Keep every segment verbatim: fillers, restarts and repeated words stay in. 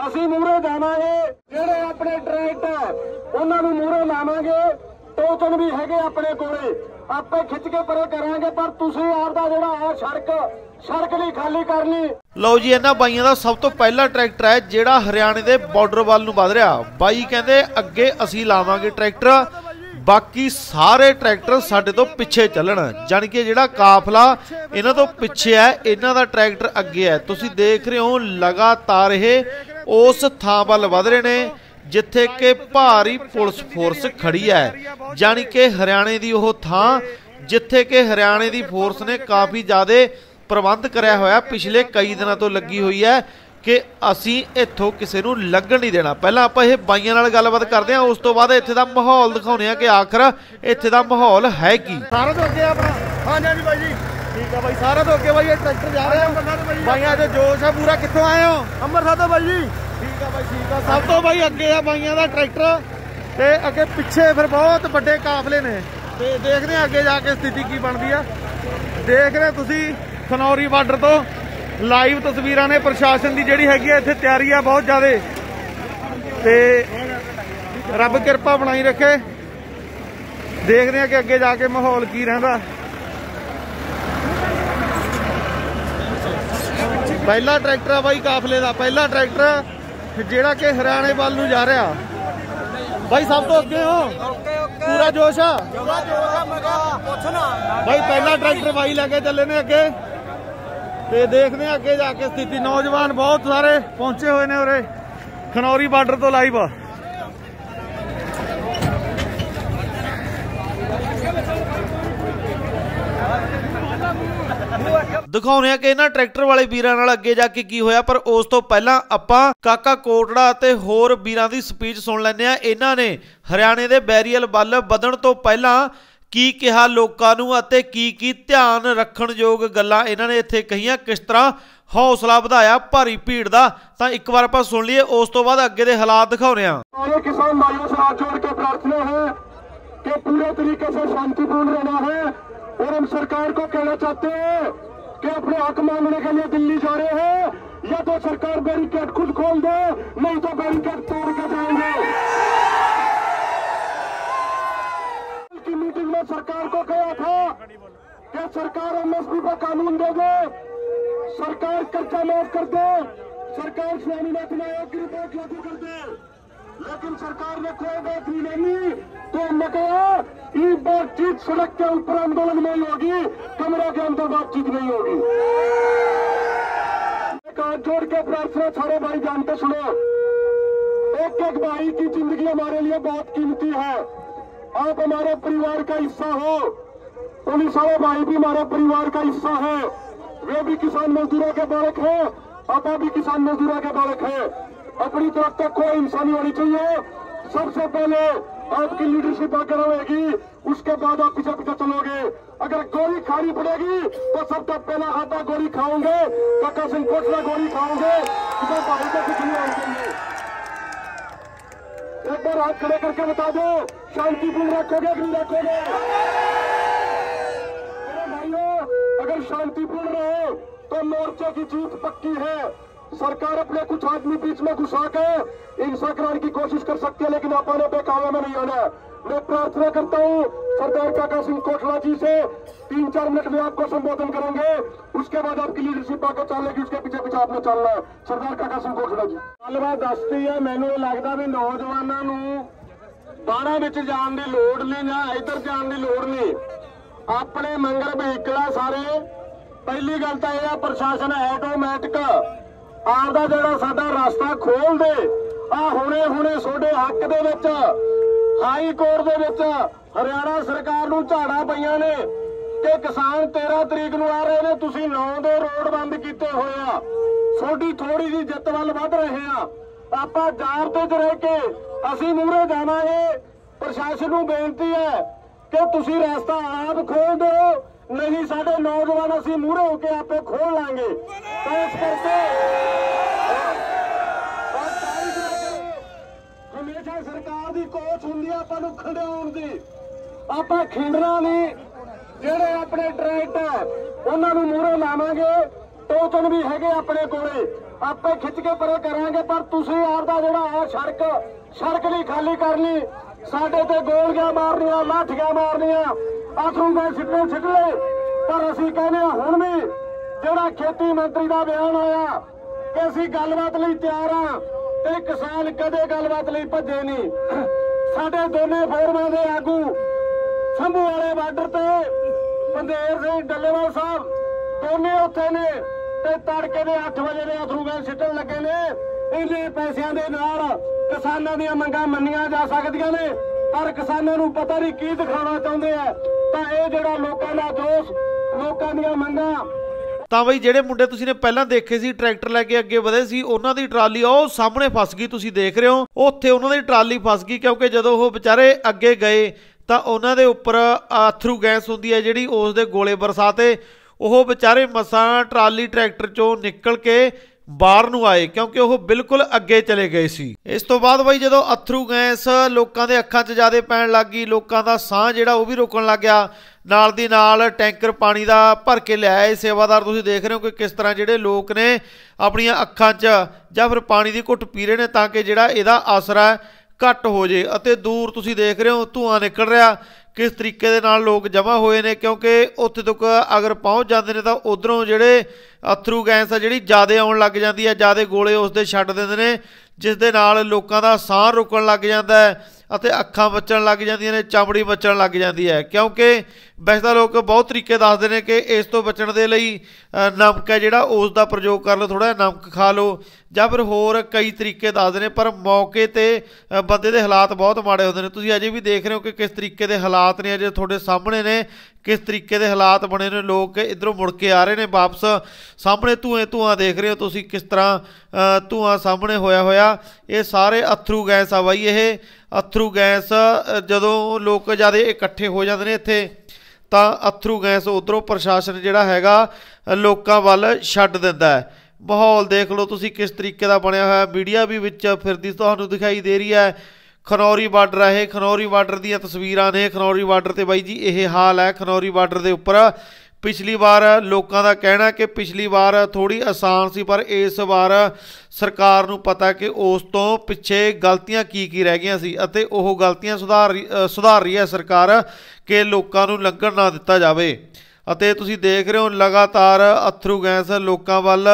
ਅਸੀਂ ਮੂਹਰੇ ਜਾਵਾਂਗੇ। ਜਿਹੜੇ ਆਪਣੇ ਟਰੈਕਟਰ ਉਹਨਾਂ ਨੂੰ ਮੂਹਰੇ ਲਾਵਾਂਗੇ। ਟੋਕਨ ਵੀ ਹੈਗੇ ਆਪਣੇ ਕੋਲੇ, ਆਪੇ ਖਿੱਚ ਕੇ ਪਰੇ ਕਰਾਂਗੇ। ਪਰ ਤੁਸੀਂ ਆਪਦਾ ਜਿਹੜਾ ਆ ਸੜਕ ਸੜਕ ਲਈ ਖਾਲੀ ਕਰਨੀ। ਲਓ ਜੀ, ਇਹਨਾਂ ਬਾਈਆਂ ਦਾ ਸਭ ਤੋਂ ਪਹਿਲਾ ਟਰੈਕਟਰ ਹੈ ਜਿਹੜਾ ਹਰਿਆਣੇ ਦੇ ਬਾਰਡਰ ਵੱਲ ਨੂੰ ਵਧ ਰਿਹਾ। ਬਾਈ ਕਹਿੰਦੇ ਅੱਗੇ ਅਸੀਂ ਲਾਵਾਂਗੇ ਟਰੈਕਟਰ, ਬਾਕੀ ਸਾਰੇ ਟਰੈਕਟਰ ਸਾਡੇ ਤੋਂ ਪਿੱਛੇ ਚੱਲਣ। ਜਾਣੀ ਕਿ ਜਿਹੜਾ ਕਾਫਲਾ ਇਹਨਾਂ ਤੋਂ ਪਿੱਛੇ ਹੈ, ਇਹਨਾਂ ਦਾ ਟਰੈਕਟਰ ਅੱਗੇ ਹੈ। ਤੁਸੀਂ ਦੇਖ ਰਹੇ ਹੋ ਲਗਾਤਾਰ ਇਹ ਉਸ ਥਾਂ ਵੱਲ ਵਧ ਰਹੇ ਨੇ ਜਿੱਥੇ ਕਿ ਭਾਰੀ ਪੁਲਿਸ ਫੋਰਸ ਖੜੀ ਹੈ। ਜਾਣੀ ਕਿ ਹਰਿਆਣੇ ਦੀ ਉਹ ਥਾਂ ਜਿੱਥੇ ਕਿ ਹਰਿਆਣੇ ਦੀ ਫੋਰਸ ਨੇ ਕਾਫੀ ਜ਼ਿਆਦਾ ਪ੍ਰਬੰਧ ਕਰਿਆ ਹੋਇਆ, ਪਿਛਲੇ ਕਈ ਦਿਨਾਂ ਤੋਂ ਲੱਗੀ ਹੋਈ ਹੈ ਕਿ ਅਸੀਂ ਇੱਥੋਂ ਕਿਸੇ ਨੂੰ ਲੱਗਣ ਨਹੀਂ ਦੇਣਾ। ਪਹਿਲਾਂ ਆਪਾਂ ਇਹ ਬਾਈਆਂ ਨਾਲ ਗੱਲਬਾਤ ਕਰਦੇ ਹਾਂ, ਉਸ ਤੋਂ ਬਾਅਦ ਇੱਥੇ ਦਾ ਮਾਹੌਲ ਦਿਖਾਉਂਦੇ ਹਾਂ ਕਿ ਆਖਰ ਇੱਥੇ ਦਾ ਮਾਹੌਲ ਹੈ ਕੀ। ਸਾਰਾ ਤੋਂ ਅੱਗੇ ਆਪਣਾ ਹਾਂਜੀ ਹਾਂਜੀ ਬਾਈ ਜੀ, ਠੀਕ ਆ ਬਾਈ। ਸਾਰਾ ਤੋਂ ਅੱਗੇ ਬਾਈ ਇਹ ਟਰੈਕਟਰ ਜਾ ਰਿਹਾ ਬਾਈਆਂ ਦੇ ਜੋਸ਼ ਆ ਪੂਰਾ। ਕਿੱਥੋਂ ਆਏ ਹੋ? ਅੰਮ੍ਰਿਤਸਰ ਤੋਂ ਬਾਈ ਜੀ। ਠੀਕ ਆ ਬਾਈ, ਠੀਕ ਆ। ਸਭ ਤੋਂ ਬਾਈ ਅੱਗੇ ਆ ਬਾਈਆਂ ਦਾ ਟਰੈਕਟਰ ਤੇ ਅੱਗੇ ਪਿੱਛੇ ਫਿਰ ਬਹੁਤ ਵੱਡੇ ਕਾਫਲੇ ਨੇ ਤੇ ਦੇਖਦੇ ਆ ਅੱਗੇ ਜਾ ਕੇ ਸਥਿਤੀ ਕੀ ਬਣਦੀ ਆ। ਦੇਖ ਰਹੇ ਤੁਸੀਂ ਖਨੌਰੀ ਬਾਰਡਰ ਤੋਂ ਲਾਈਵ ਤਸਵੀਰਾਂ ਨੇ। ਪ੍ਰਸ਼ਾਸਨ ਦੀ ਜਿਹੜੀ ਹੈਗੀ ਆ ਇੱਥੇ ਤਿਆਰੀ ਆ ਬਹੁਤ ਜ਼ਿਆਦਾ ਤੇ ਰੱਬ ਕਿਰਪਾ ਬਣਾਈ ਰੱਖੇ। ਦੇਖਦੇ ਆ ਕਿ ਅੱਗੇ ਜਾ ਕੇ ਮਾਹੌਲ ਕੀ ਰਹਿੰਦਾ। ਪਹਿਲਾ ਟਰੈਕਟਰ ਆ ਬਾਈ ਕਾਫਲੇ ਦਾ, ਪਹਿਲਾ ਟਰੈਕਟਰ ਜਿਹੜਾ ਕਿ ਹਰਿਆਣੇ ਵੱਲ ਨੂੰ ਜਾ ਰਿਹਾ। ਬਾਈ ਸਭ ਤੋਂ ਅੱਗੇ ਹੋ, ਪੂਰਾ ਜੋਸ਼ ਆ ਬਾਈ। ਪਹਿਲਾ ਟਰੈਕਟਰ ਬਾਈ ਲੈ ਕੇ ਚੱਲੇ ਨੇ ਅੱਗੇ ਤੇ ਦੇਖਦੇ ਆ ਅੱਗੇ ਜਾ ਕੇ ਸਥਿਤੀ। ਨੌਜਵਾਨ ਬਹੁਤ ਸਾਰੇ ਪਹੁੰਚੇ ਹੋਏ ਨੇ ਉਰੇ ਖਨੌਰੀ ਬਾਰਡਰ ਤੋਂ ਲਾਈਵ। ਦਿਖਾਉਂਦੇ ਆ ਕਿ ਇਹਨਾਂ ਟਰੈਕਟਰ ਵਾਲੇ ਵੀਰਾਂ ਨਾਲ ਅੱਗੇ ਜਾ ਕੇ ਕੀ ਹੋਇਆ। ਪਰ ਉਸ ਤੋਂ ਪਹਿਲਾਂ ਆਪਾਂ ਕਾਕਾ ਕੋਟੜਾ ਅਤੇ ਹੋਰ ਵੀਰਾਂ ਦੀ ਸਪੀਚ ਸੁਣ ਲੈਂਦੇ ਆ। ਇਹਨਾਂ ਨੇ ਹਰਿਆਣੇ ਦੇ ਬੈਰੀਅਰ ਵੱਲ ਵਧਣ ਤੋਂ ਪਹਿਲਾਂ ਕੀ ਕਿਹਾ ਲੋਕਾਂ ਨੂੰ ਅਤੇ ਕੀ ਕੀ ਧਿਆਨ ਰੱਖਣ ਯੋਗ ਗੱਲਾਂ ਇਹਨਾਂ ਨੇ ਇੱਥੇ ਕਹੀਆਂ, ਕਿਸ ਤਰ੍ਹਾਂ ਹੌਸਲਾ ਵਧਾਇਆ ਭਾਰੀ ਭੀੜ ਦਾ। ਤਾਂ ਇੱਕ ਵਾਰ ਆਪਾਂ ਸੁਣ ਲਈਏ, ਉਸ ਤੋਂ ਬਾਅਦ ਅੱਗੇ ਦੇ ਹਾਲਾਤ ਦਿਖਾਉਂਦੇ ਆ। किसान भाइयों से हाथ जोड़ के प्रार्थना है कि पूरे तरीके से शांतिपूर्ण रहना है। और हम सरकार को कहना चाहते हैं कि अपने हक मांगने के लिए दिल्ली जा रहे हैं, या तो सरकार बैरिकेड खुद खोल दे, नहीं तो बैरिकेड तोड़ के जाएंगे। की मीटिंग में सरकार को कहा था कि सरकार एमएसपी पर कानून दे दे, सरकार कर्जा माफ कर दे, सरकार स्वामीनाथन आयोग की रिपोर्ट लागू कर दे। लेकिन सरकार ने कोई बात नहीं मानी। तो हमने कहा ये बातचीत सड़क के ऊपर आंदोलन में ही होगी, कमरे के अंदर बातचीत नहीं होगी। हाथ जोड़ के प्रार्थना सारे भाई जानते सुनो, एक एक भाई की जिंदगी हमारे लिए बहुत कीमती है। आप हमारे परिवार का हिस्सा हो, पुलिस वाले भाई भी हमारे परिवार का हिस्सा है। वे भी किसान मजदूरों के बालक हैं, आप भी किसान मजदूरों के बालक हैं। अपनी तरफ तक कोई इंसानी होनी चाहिए। सबसे पहले आपकी लीडरशिप आकर रहेगी, उसके बाद आप पीछे पीछे चलोगे। अगर गोली खानी पड़ेगी तो सबसे पहला आधा गोली खाओगे, काका सिंह कोटला गोली खाओगे, तो भाई को कुछ नहीं होंगे। एक बार हाथ खड़े करके बता दो, शांतिपूर्ण रखोगे कि नहीं रखोगे? भाइयों, अगर शांतिपूर्ण रहे तो मोर्चे की जीत पक्की है। सरकार अपने कुछ आदमी बीच में घुसा के हिंसा कराने की कोशिश कर सकती है, लेकिन अपने बेकाबू में नहीं आना। मैं प्रार्थना करता हूँ सरदार काका सिंह कोटला जी से, तीन चार मिनट में आपको संबोधन करेंगे, उसके बाद आपकी लीडरशिप आगे चलेगी, उसके पीछे पीछे आपने चलना है। सरदार काका सिंह कोटला जी गलबात दसती है। मैनू लगता भी नौजवानों नूं बाड़ा विच जाण दी लोड़ नहीं, जां इधर जाण दी लोड़ नहीं। अपने मंगल व्हीकल सारे। पहली गल तो यह प्रशासन ऑटोमैटिक आपदा जिहड़ा साडा रास्ता खोल दे। आ हुणे हुणे सोडे हक दे विच हाई कोर्ट दे विच हरियाणा सरकार नूं झाड़ा पईआं ने कि किसान तेरह तरीक नूं आ रहे ने, तुसीं नौ दे रोड बंद कीते होए आ। सोडी थोड़ी जी जित वल वध रहे आ। आपां जाबते च रह के असीं मूहरे जावांगे। प्रशासन नूं बेनती है कि तुसीं रास्ता आप खोल दो, नहीं साडे नौजवान असीं मूहरे होके आपे खोल लांगे। तो इस करके हमेशा सरकार की कोच हुंदी है आपां नूं खंडाउण दी। आपां खिंडना नहीं। जिहड़े अपने ट्रैक्टर उन्हां नूं मूहरे लावांगे, टोकन भी हैगे अपने कोले, ਆਪੇ ਖਿੱਚ ਕੇ ਪਰੇ ਕਰਾਂਗੇ, ਪਰ ਤੁਸੀਂ ਆਪਦਾ ਜਿਹੜਾ ਹੈ ਸੜਕ ਸੜਕ ਲਈ ਖਾਲੀ ਕਰ ਲਈ। ਸਾਡੇ ਤੇ ਗੋਲੀਆਂ ਮਾਰਨੀਆਂ, ਲਾਠੀਆਂ ਮਾਰਨੀਆਂ, ਆਥਰੂ ਗਏ ਸਿੱਟੇ ਸਿੱਟ ਲਏ। ਪਰ ਅਸੀਂ ਕਹਿੰਦੇ ਹਾਂ ਹੁਣ ਵੀ ਜਿਹੜਾ ਖੇਤੀ ਮੰਤਰੀ ਦਾ ਬਿਆਨ ਆਇਆ ਕਿ ਅਸੀਂ ਗੱਲਬਾਤ ਲਈ ਤਿਆਰ ਹਾਂ, ਤੇ ਕਿਸਾਨ ਕਦੇ ਗੱਲਬਾਤ ਲਈ ਭੱਜੇ ਨਹੀਂ। ਸਾਡੇ ਦੋਨੇ ਫੋਰਮਾਂ ਦੇ ਆਗੂ ਸੰਭੂ ਵਾਲੇ ਬਾਰਡਰ ਤੇ ਬੰਦੇਰ ਸਿੰਘ ਡੱਲੇਵਾਲ ਸਾਹਿਬ ਦੋਨੇ ਉੱਥੇ ਨੇ, ਤੇ ਤੜਕੇ ਦੇ ਅੱਠ ਵਜੇ ਦੇ ਅਥਰੂ ਗੈਸ ਸਿੱਟਣ ਲੱਗੇ ਨੇ। ਇੰਨੇ ਪੈਸਿਆਂ ਦੇ ਨਾਲ ਕਿਸਾਨਾਂ ਦੀਆਂ ਮੰਗਾਂ ਮੰਨੀਆਂ ਜਾ ਸਕਦੀਆਂ ਨੇ, ਪਰ ਕਿਸਾਨਾਂ ਨੂੰ ਪਤਾ ਨਹੀਂ ਕੀ ਦਿਖਾਉਣਾ ਚਾਹੁੰਦੇ ਆ। ਤਾਂ ਇਹ ਜਿਹੜਾ ਲੋਕਾਂ ਦਾ ਜੋਸ਼, ਲੋਕਾਂ ਦੀਆਂ ਮੰਗਾਂ। ਤਾਂ ਬਈ ਜਿਹੜੇ ਮੁੰਡੇ ਤੁਸੀਂ ਨੇ ਪਹਿਲਾਂ ਦੇਖੇ ਸੀ ਟਰੈਕਟਰ ਲੈ ਕੇ ਅੱਗੇ ਵਧੇ ਸੀ, ਉਹਨਾਂ ਦੀ ਟਰਾਲੀ ਉਹ ਸਾਹਮਣੇ ਫਸ ਗਈ। ਤੁਸੀਂ ਦੇਖ ਰਹੇ ਹੋ ਉੱਥੇ ਉਹਨਾਂ ਦੀ ਟਰਾਲੀ ਫਸ ਗਈ, ਕਿਉਂਕਿ ਜਦੋਂ ਉਹ ਵਿਚਾਰੇ ਅੱਗੇ ਗਏ ਤਾਂ ਉਹਨਾਂ ਦੇ ਉੱਪਰ ਅਥਰੂ ਗੈਸ ਹੁੰਦੀ ਹੈ ਜਿਹੜੀ, ਉਸ ਦੇ ਗੋਲੇ ਬਰਸਾਤੇ। ਉਹ ਵਿਚਾਰੇ ਮਸਾਂ ਟਰਾਲੀ ਟਰੈਕਟਰ ਚੋਂ ਨਿਕਲ ਕੇ ਬਾਹਰ ਨੂੰ ਆਏ, ਕਿਉਂਕਿ ਉਹ ਬਿਲਕੁਲ ਅੱਗੇ ਚਲੇ ਗਏ ਸੀ। ਇਸ ਤੋਂ ਬਾਅਦ ਬਾਈ ਜਦੋਂ ਅਥਰੂ ਗੈਸ ਲੋਕਾਂ ਦੇ ਅੱਖਾਂ 'ਚ ਜ਼ਿਆਦਾ ਪੈਣ ਲੱਗ ਗਈ, ਲੋਕਾਂ ਦਾ ਸਾਹ ਜਿਹੜਾ ਉਹ ਵੀ ਰੁਕਣ ਲੱਗ ਗਿਆ। ਨਾਲ ਦੀ ਨਾਲ ਟੈਂਕਰ ਪਾਣੀ ਦਾ ਭਰ ਕੇ ਲਿਆਏ ਸੇਵਾਦਾਰ। ਤੁਸੀਂ ਦੇਖ ਰਹੇ ਹੋ ਕਿ ਕਿਸ ਤਰ੍ਹਾਂ ਜਿਹੜੇ ਲੋਕ ਨੇ ਆਪਣੀਆਂ ਅੱਖਾਂ 'ਚ ਜਾਂ ਫਿਰ ਪਾਣੀ ਦੀ ਘੁੱਟ ਪੀ ਰਹੇ ਨੇ, ਤਾਂ ਕਿ ਜਿਹੜਾ ਇਹਦਾ ਅਸਰ ਹੈ ਘੱਟ ਹੋ ਜੇ। ਅਤੇ ਦੂਰ ਤੁਸੀਂ ਦੇਖ ਰਹੇ ਹੋ ਧੂੰਆਂ ਨਿਕਲ ਰਿਹਾ, ਕਿਸ ਤਰੀਕੇ ਦੇ ਨਾਲ ਲੋਕ ਜਮ੍ਹਾਂ ਹੋਏ ਨੇ, ਕਿਉਂਕਿ ਉੱਥੇ ਤੱਕ ਅਗਰ ਪਹੁੰਚ ਜਾਂਦੇ ਨੇ ਤਾਂ ਉਧਰੋਂ ਜਿਹੜੇ ਅਥਰੂ ਗੈਸ ਆ ਜਿਹੜੀ ਜ਼ਿਆਦਾ ਆਉਣ ਲੱਗ ਜਾਂਦੀ ਹੈ, ਜ਼ਿਆਦਾ ਗੋਲੇ ਉਸ ਦੇ ਛੱਡ ਦਿੰਦੇ ਨੇ, ਜਿਸ ਦੇ ਨਾਲ ਲੋਕਾਂ ਦਾ ਸਾਹ ਰੁਕਣ ਲੱਗ ਜਾਂਦਾ ਹੈ ਅਤੇ ਅੱਖਾਂ ਮੱਚਣ ਲੱਗ ਜਾਂਦੀਆਂ ਨੇ, ਚਮੜੀ ਮੱਚਣ ਲੱਗ ਜਾਂਦੀ ਹੈ। ਕਿਉਂਕਿ ਵੈਸੇ ਤਾਂ ਲੋਕ ਬਹੁਤ ਤਰੀਕੇ ਦੱਸਦੇ ਨੇ ਕਿ ਇਸ ਤੋਂ ਬਚਣ ਦੇ ਲਈ ਨਮਕ ਹੈ ਜਿਹੜਾ ਉਸ ਦਾ ਪ੍ਰਯੋਗ ਕਰ ਲਓ, ਥੋੜ੍ਹਾ ਜਿਹਾ ਨਮਕ ਖਾ ਲਓ, ਜਾਂ ਫਿਰ ਹੋਰ ਕਈ ਤਰੀਕੇ ਦੱਸਦੇ ਨੇ। ਪਰ ਮੌਕੇ 'ਤੇ ਬੰਦੇ ਦੇ ਹਾਲਾਤ ਬਹੁਤ ਮਾੜੇ ਹੁੰਦੇ ਨੇ। ਤੁਸੀਂ ਅਜੇ ਵੀ ਦੇਖ ਰਹੇ ਹੋ ਕਿ ਕਿਸ ਤਰੀਕੇ ਦੇ ਹਾਲਾਤ ਨੇ, ਅਜੇ ਤੁਹਾਡੇ ਸਾਹਮਣੇ ਨੇ ਕਿਸ ਤਰੀਕੇ ਦੇ ਹਾਲਾਤ ਬਣੇ ਨੇ। ਲੋਕ ਇੱਧਰੋਂ ਮੁੜ ਕੇ ਆ ਰਹੇ ਨੇ ਵਾਪਸ, ਸਾਹਮਣੇ ਧੂਏ ਧੂਆਂ ਦੇਖ ਰਹੇ ਹੋ ਤੁਸੀਂ ਕਿਸ ਤਰ੍ਹਾਂ ਧੂਆਂ ਸਾਹਮਣੇ ਹੋਇਆ ਹੋਇਆ। ਇਹ ਸਾਰੇ ਅਥਰੂ ਗੈਸ ਆ ਬਾਈ। ਇਹ ਅਥਰੂ ਗੈਸ ਜਦੋਂ ਲੋਕ ਜ਼ਿਆਦਾ ਇਕੱਠੇ ਹੋ ਜਾਂਦੇ ਨੇ ਇੱਥੇ, ਤਾਂ ਅਥਰੂ ਗੈਸ ਉੱਧਰੋਂ ਪ੍ਰਸ਼ਾਸਨ ਜਿਹੜਾ ਹੈਗਾ ਲੋਕਾਂ ਵੱਲ ਛੱਡ ਦਿੰਦਾ ਹੈ। ਮਾਹੌਲ ਦੇਖ ਲਓ ਤੁਸੀਂ ਕਿਸ ਤਰੀਕੇ ਦਾ ਬਣਿਆ ਹੋਇਆ। ਮੀਡੀਆ ਵੀ ਵਿੱਚ ਫਿਰਦੀ ਤੁਹਾਨੂੰ ਦਿਖਾਈ ਦੇ ਰਹੀ ਹੈ। ਖਨੌਰੀ ਬਾਰਡਰ ਹੈ ਇਹ, ਖਨੌਰੀ ਬਾਰਡਰ ਦੀਆਂ ਤਸਵੀਰਾਂ ਨੇ। ਖਨੌਰੀ ਬਾਰਡਰ ਤੇ ਬਾਈ ਜੀ ਇਹ ਹਾਲ ਹੈ। ਖਨੌਰੀ ਬਾਰਡਰ ਦੇ ਉੱਪਰ ਪਿਛਲੀ ਵਾਰ ਲੋਕਾਂ ਦਾ ਕਹਿਣਾ ਕਿ ਪਿਛਲੀ ਵਾਰ ਥੋੜ੍ਹੀ ਆਸਾਨ ਸੀ, ਪਰ ਇਸ ਵਾਰ ਸਰਕਾਰ ਨੂੰ ਪਤਾ ਕਿ ਉਸ ਤੋਂ ਪਿੱਛੇ ਗਲਤੀਆਂ ਕੀ ਕੀ ਰਹਿ ਗਈਆਂ ਸੀ, ਅਤੇ ਉਹ ਗਲਤੀਆਂ ਸੁਧਾਰ ਸੁਧਾਰ ਰਹੀ ਹੈ ਸਰਕਾਰ ਕਿ ਲੋਕਾਂ ਨੂੰ ਲੰਘਣ ਨਾ ਦਿੱਤਾ ਜਾਵੇ। ਅਤੇ ਤੁਸੀਂ ਦੇਖ ਰਹੇ ਹੋ ਲਗਾਤਾਰ ਅਥਰੂ ਗੈਸ ਲੋਕਾਂ ਵੱਲ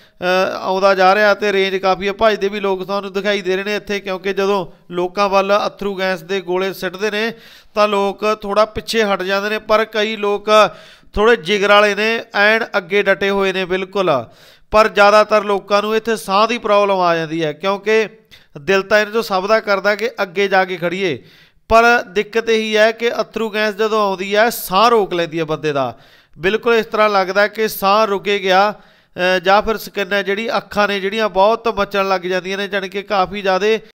ਆਉਂਦਾ ਜਾ ਰਿਹਾ, ਅਤੇ ਰੇਂਜ ਕਾਫੀ ਹੈ। ਭੱਜਦੇ ਵੀ ਲੋਕ ਤੁਹਾਨੂੰ ਦਿਖਾਈ ਦੇ ਰਹੇ ਨੇ ਇੱਥੇ, ਕਿਉਂਕਿ ਜਦੋਂ ਲੋਕਾਂ ਵੱਲ ਅਥਰੂ ਗੈਸ ਦੇ ਗੋਲੇ ਸਿੱਟਦੇ ਨੇ ਤਾਂ ਲੋਕ ਥੋੜ੍ਹਾ ਪਿੱਛੇ ਹਟ ਜਾਂਦੇ ਨੇ, ਪਰ ਕਈ ਲੋਕ ਥੋੜ੍ਹੇ ਜਿਗਰ ਵਾਲੇ ਨੇ, ਐਨ ਅੱਗੇ ਡਟੇ ਹੋਏ ਨੇ ਬਿਲਕੁਲ। ਪਰ ਜ਼ਿਆਦਾਤਰ ਲੋਕਾਂ ਨੂੰ ਇੱਥੇ ਸਾਹ ਦੀ ਪ੍ਰੋਬਲਮ ਆ ਜਾਂਦੀ ਹੈ, ਕਿਉਂਕਿ ਦਿਲ ਤਾਂ ਇਹਨਾਂ 'ਚੋਂ ਸਭ ਦਾ ਕਰਦਾ ਕਿ ਅੱਗੇ ਜਾ ਕੇ ਖੜੀਏ, ਪਰ ਦਿੱਕਤ ਇਹੀ ਹੈ ਕਿ ਅਥਰੂ ਗੈਸ ਜਦੋਂ ਆਉਂਦੀ ਹੈ ਸਾਹ ਰੋਕ ਲੈਂਦੀ ਹੈ ਬੰਦੇ ਦਾ। ਬਿਲਕੁਲ ਇਸ ਤਰ੍ਹਾਂ ਲੱਗਦਾ ਕਿ ਸਾਹ ਰੁਕੇ ਗਿਆ, ਜਾਂ ਫਿਰ ਸਕਿਨ ਹੈ ਜਿਹੜੀ, ਅੱਖਾਂ ਨੇ ਜਿਹੜੀਆਂ ਬਹੁਤ ਮੱਚਣ ਲੱਗ ਜਾਂਦੀਆਂ ਨੇ, ਜਾਣੀ ਕਿ ਕਾਫੀ ਜ਼ਿਆਦਾ